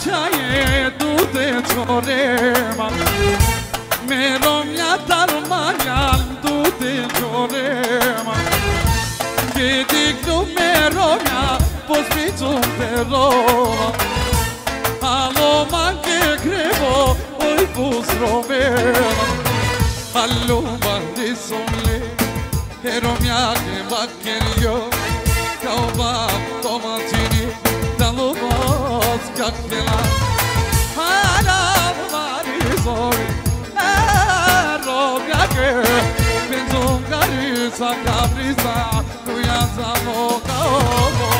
çaye dute çorema Merom yatar manyan dute çorema Gedik nu merom ya pospițum te roma Alo manche crevo oi pus romema Alo bandi somle Heromia che vaccherio Cauva tomatini Daluvaz kakela Hala marizori Robia che Penso carisa caprisa Cuianza moca ovo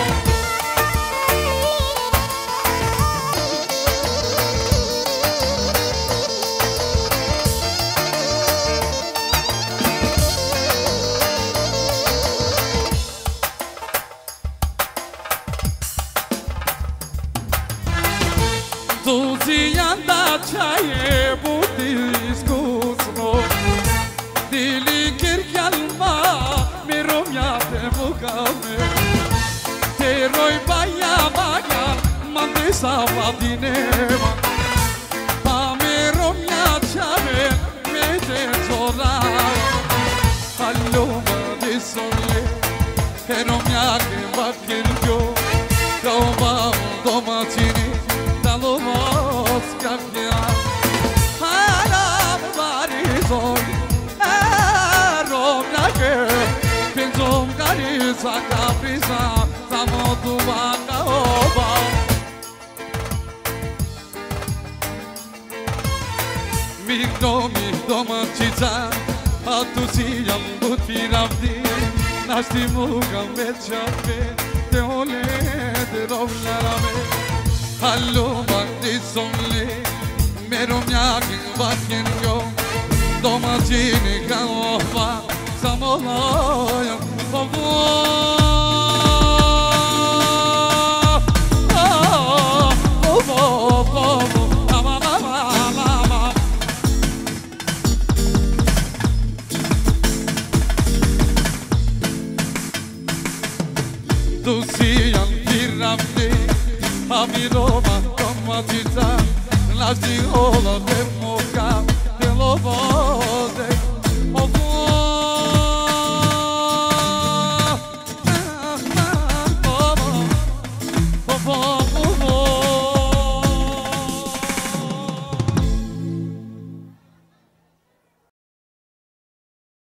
Tuzi anda çaye bu diskusno Dili kirkalma mirom ya te mukame Te roi baya baya mande savadinema Pa mirom ya çave me te zora Hallo madi sonle Herom ya ke bakiryo Kauva domatini Dalomos kakya Hala marizor Romnake Pinzom karisa caprisa Samotu vaka oba Migdo mačica A tu si jam buti ravdi Našti muga me čape Te ole te rovna rame Hallo bandi somle Merom yakin vakin yo Domatini kaofa Samolaya Tu siyan tiramdi Amiroma tomatita Lasdi ola